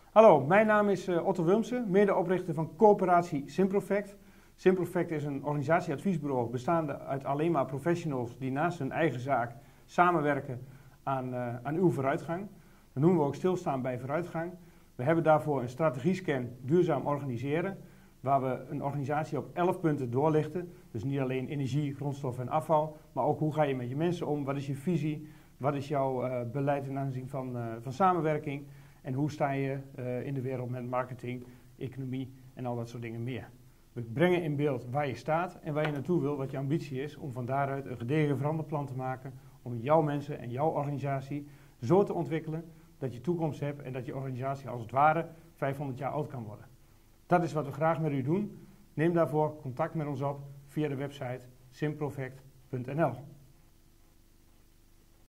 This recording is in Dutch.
Hallo, mijn naam is Otto Wilmsen, medeoprichter van coöperatie Simprofact. Simprofact is een organisatieadviesbureau bestaande uit alleen maar professionals die naast hun eigen zaak samenwerken aan uw vooruitgang. Dat noemen we ook stilstaan bij vooruitgang. We hebben daarvoor een strategiescan duurzaam organiseren, waar we een organisatie op 11 punten doorlichten. Dus niet alleen energie, grondstoffen en afval, maar ook hoe ga je met je mensen om, wat is je visie, wat is jouw beleid ten aanzien van samenwerking en hoe sta je in de wereld met marketing, economie en al dat soort dingen meer. We brengen in beeld waar je staat en waar je naartoe wil, wat je ambitie is, om van daaruit een gedegen veranderplan te maken om jouw mensen en jouw organisatie zo te ontwikkelen dat je toekomst hebt en dat je organisatie als het ware 500 jaar oud kan worden. Dat is wat we graag met u doen. Neem daarvoor contact met ons op via de website simprofact.nl.